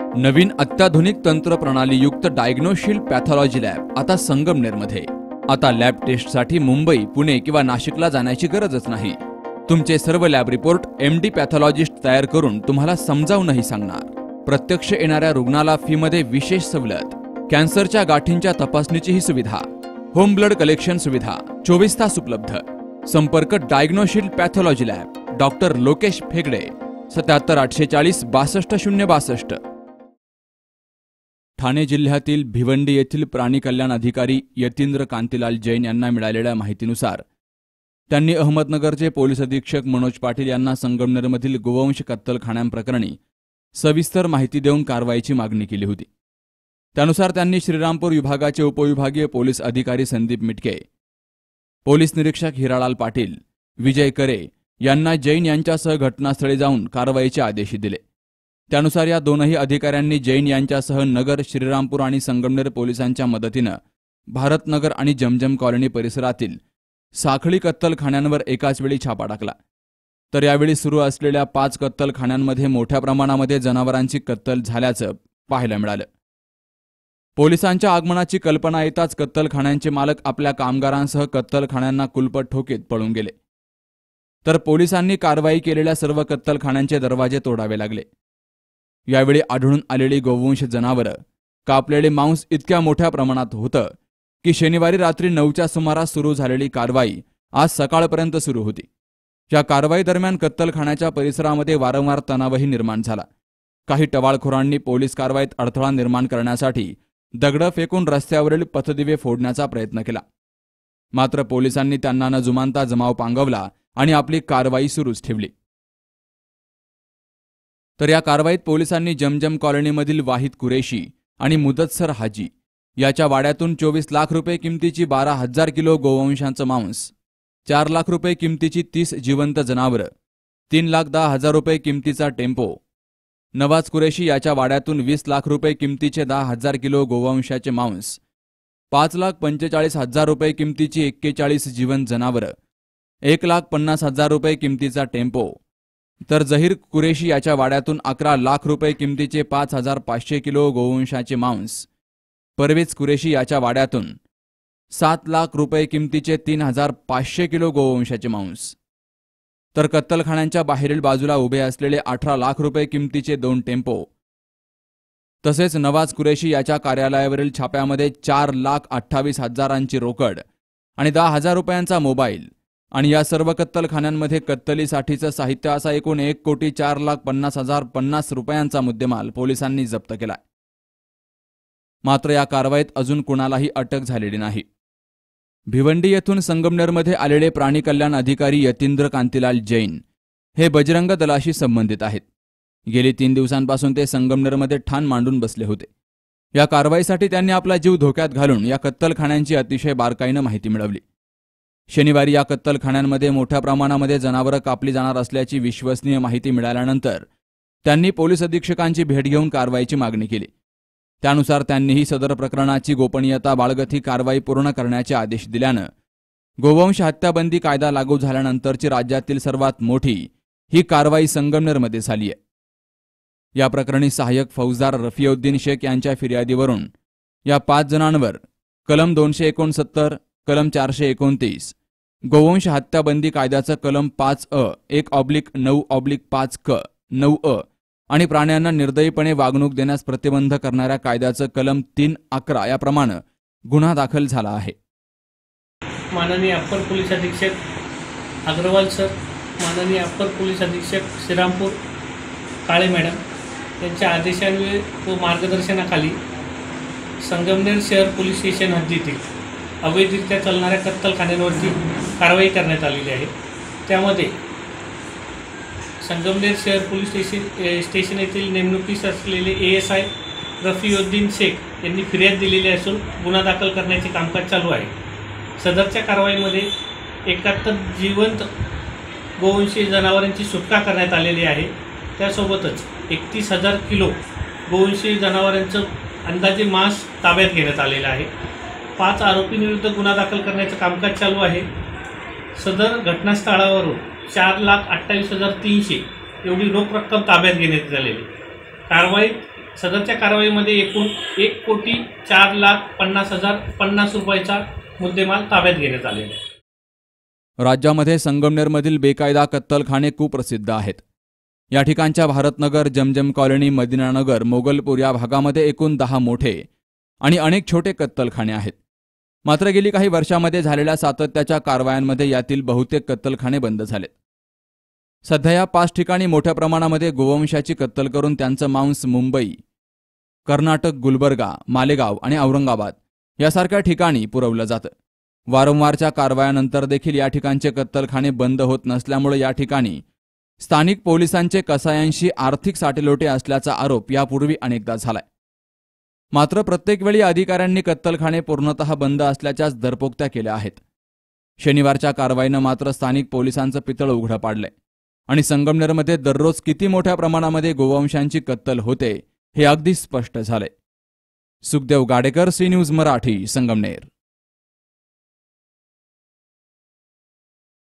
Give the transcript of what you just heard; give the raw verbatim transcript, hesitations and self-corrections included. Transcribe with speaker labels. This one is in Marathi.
Speaker 1: नवीन अत्याधुनिक तंत्रप्रणालीयुक्त डायग्नोशिल पॅथॉलॉजी लॅब आता संगमनेरमध्ये। आता लॅब टेस्टसाठी मुंबई, पुणे किंवा नाशिकला जाण्याची गरजच नाही। तुमचे सर्व लॅब रिपोर्ट एमडी पॅथॉलॉजिस्ट तयार करून तुम्हाला समजावूनही सांगणार। प्रत्यक्ष येणाऱ्या रुग्णाला फीमध्ये विशेष सवलत, कॅन्सरच्या गाठींच्या तपासणीचीही सुविधा, होम ब्लड कलेक्शन सुविधा चोवीस तास उपलब्ध। संपर्क diagnostic pathology lab, doctor Lokesh Phegade, सत्याहत्तर आठशे चाळीस बासष्ट शून्य बासष्ट। ठाणे जिल्ह्यातील भिवंडी येथील प्राणी कल्याण अधिकारी यतींद्र कांतीलाल जैन यांना मिळालेल्या माहितीनुसार त्यांनी अहमदनगरचे पोलीस अधीक्षक मनोज पाटील यांना संगमनेरमधील गोवंश कत्तलखान्यांप्रकरणी सविस्तर माहिती देऊन कारवाईची मागणी केली होती। त्यानुसार त्यांनी श्रीरामपूर विभागाचे उपविभागीय पोलीस अधिकारी संदीप मिटके, पोलीस निरीक्षक हिरालाल पाटील, विजय करे यांना जैन यांच्यासह घटनास्थळी जाऊन कारवाईचे आदेश दिले। त्यानुसार या दोनही अधिकाऱ्यांनी जैन यांच्यासह नगर, श्रीरामपूर आणि संगमनेर पोलिसांच्या मदतीनं भारतनगर आणि जमजम कॉलनी परिसरातील साखळी कत्तलखान्यांवर एकाच वेळी छापा टाकला। तर यावेळी सुरू असलेल्या पाच कत्तलखान्यांमध्ये मोठ्या प्रमाणामध्ये जनावरांची कत्तल झाल्याचं पाहायला मिळालं। पोलिसांच्या आगमनाची कल्पना येताच कत्तलखान्यांचे मालक आपल्या कामगारांसह कत्तलखान्यांना कुलपट ठोकीत पळून गेले। तर पोलिसांनी कारवाई केलेल्या सर्व कत्तलखान्यांचे दरवाजे तोडावे लागले। यावेळी आढळून आलेली गोवंश जनावरं, कापलेले मांस इतक्या मोठ्या प्रमाणात होतं की शनिवारी रात्री नऊच्या सुमारास सुरू झालेली कारवाई आज सकाळपर्यंत सुरू होती। या कारवाई दरम्यान कत्तलखान्याच्या परिसरामध्ये वारंवार तणावही निर्माण झाला। काही टवाळखोरांनी पोलीस कारवाईत अडथळा निर्माण करण्यासाठी दगडं फेकून रस्त्यावरील पथदिवे फोडण्याचा प्रयत्न केला, मात्र पोलिसांनी त्यांना न जुमानता जमाव पांगवला आणि आपली कारवाई सुरूच ठेवली। तर या कारवाईत पोलिसांनी जमजम कॉलनीमधील वाहिद कुरेशी आणि मुदत्सर हाजी याच्या वाड्यातून चोवीस लाख रुपये किमतीची बारा हजार किलो गोवंशांचं मांस, चार लाख रुपये किमतीची तीस जिवंत जनावरं, तीन लाख दहा हजार रुपये किमतीचा टेम्पो, नवाज कुरेशी याच्या वाड्यातून वीस लाख रुपये किमतीचे दहा हजार किलो गोवंशाचे मांस, पाच लाख पंचेचाळीस हजार रुपये किमतीची एक्केचाळीस जिवंत जनावरं, एक लाख पन्नास हजार रुपये किमतीचा टेम्पो, तर जहीर कुरेशी याच्या वाड्यातून अकरा लाख रुपये किमतीचे पाच हजार पाचशे किलो गोवंशाचे मांस, परवेज कुरेशी याच्या वाड्यातून सात लाख रुपये किमतीचे तीन हजार पाचशे किलो गोवंशाचे मांस, तर कत्तलखान्यांच्या बाहेरील बाजूला उभे असलेले अठरा लाख रुपये किमतीचे दोन टेम्पो, तसेच नवाज कुरेशी याच्या कार्यालयावरील छाप्यामध्ये चार लाख अठ्ठावीस हजारांची रोकड आणि दहा हजार रुपयांचा मोबाईल आणि या सर्व कत्तलखान्यांमध्ये कत्तलीसाठीचं साहित्य असा एकूण एक कोटी चार लाख पन्नास हजार पन्नास रुपयांचा मुद्देमाल पोलिसांनी जप्त केलाय। मात्र या कारवाईत अजून कुणालाही अटक झालेली नाही। भिवंडी येथून संगमनेरमध्ये आलेले प्राणी कल्याण अधिकारी यतींद्र कांतीलाल जैन हे बजरंग दलाशी संबंधित आहेत। गेली तीन दिवसांपासून ते संगमनेरमध्ये ठाण मांडून बसले होते। या कारवाईसाठी त्यांनी आपला जीव धोक्यात घालून या कत्तलखान्यांची अतिशय बारकाईनं माहिती मिळवली। शनिवारी या कत्तलखान्यांमध्ये मोठ्या प्रमाणामध्ये जनावरं कापली जाणार असल्याची विश्वसनीय माहिती मिळाल्यानंतर त्यांनी पोलीस अधीक्षकांची भेट घेऊन कारवाईची मागणी केली। त्यानुसार त्यांनीही सदर प्रकरणाची गोपनीयता बाळगत ही कारवाई पूर्ण करण्याचे आदेश दिल्यानं गोवंश हत्याबंदी कायदा लागू झाल्यानंतरची राज्यातील सर्वात मोठी ही कारवाई संगमनेरमध्ये झाली आहे। या प्रकरणी सहाय्यक फौजदार रफिउद्दीन शेख यांच्या फिर्यादीवरून या पाच जणांवर कलम दोनशे एकोणसत्तर, कलम चारशे एकोणतीस, गोवंश हत्याबंदी कायद्याचं कलम पाच अ एक ऑब्लिक नऊ ऑब्लिक पाच क नऊ अ आणि प्राण्यांना निर्दयीपणे वागणूक देण्यास प्रतिबंध करणाऱ्या कायद्याचं कलम तीन अकरा याप्रमाणे गुन्हा दाखल झाला आहे।
Speaker 2: माननीय अप्पर पोलीस अधीक्षक अग्रवाल सर, माननीय अप्पर पोलीस अधीक्षक श्रीरामपूर काळे मॅडम यांच्या आदेशान्वये व मार्गदर्शनाखाली संगमनेर शहर पोलीस स्टेशन हद्दीतील अवैधरित्या चालणाऱ्या कत्तलखान्यांवरती कारवाई करण्यात आलेली आहे। त्यामध्ये संगमनेर शहर पोलीस स्टेशन स्टेशन येथील नेमणुकीस असलेले A S I Rafiuddin Shaikh यांनी फिर्याद दिलेली असून गुन्हा दाखल करण्याचे कामकाज चालू आहे। सदरच्या कारवाईमध्ये एकाहत्तर जिवंत गोवंशी जनावरांची सुटका करण्यात आलेली आहे। त्यासोबतच एकतीस हजार किलो गोवंशी जनावरांचं अंदाजे मांस ताब्यात घेण्यात आलेलं आहे। पाच आरोपींविरुद्ध गुन्हा दाखल करण्याचं कामकाज चालू आहे। सदर घटनास्थळावरून चार लाख अठ्ठावीस हजार तीनशे एवढी रोख रक्कम ताब्यात घेण्यात आलेली। कारवाईत सदरच्या कारवाईमध्ये एकूण एक कोटी चार लाख पन्नास हजार पन्नास रुपयाचा मुद्देमाल ताब्यात घेण्यात आलेला आहे.
Speaker 1: राज्यामध्ये संगमनेरमधील बेकायदा कत्तलखाने कुप्रसिद्ध आहेत. या ठिकाणच्या भारतनगर, जमजम कॉलनी, मदिनानगर, मोगलपूर या भागामध्ये एकूण दहा मोठे आणि अनेक छोटे कत्तलखाने आहेत. मात्र गेली काही वर्षांमध्ये झालेल्या सातत्याच्या कारवायांमध्ये यातील बहुतेक कत्तलखाने बंद झालेत. सध्या या पाच ठिकाणी मोठ्या प्रमाणामध्ये गोवंशाची कत्तल करून त्यांचं मांस मुंबई, कर्नाटक, गुलबर्गा, मालेगाव आणि औरंगाबाद यासारख्या ठिकाणी पुरवलं जातं. वारंवारच्या कारवायानंतर देखील या ठिकाणचे कत्तलखाने बंद होत नसल्यामुळे या ठिकाणी स्थानिक पोलिसांचे कसायांशी आर्थिक साटेलोटे असल्याचा आरोप यापूर्वी अनेकदा झालाय. मात्र प्रत्येक वेळी अधिकाऱ्यांनी कत्तलखाने पूर्णतः बंद असल्याच्याच दरपोक्त्या केल्या आहेत. शनिवारच्या कारवाईनं मात्र स्थानिक पोलिसांचं पितळ उघडं पाडलंय आणि संगमनेरमध्ये दररोज किती मोठ्या प्रमाणामध्ये गोवंशांची कत्तल होते हे अगदी स्पष्ट झालंय. Sukhdev Gadekar, C news Marathi, Sangamner.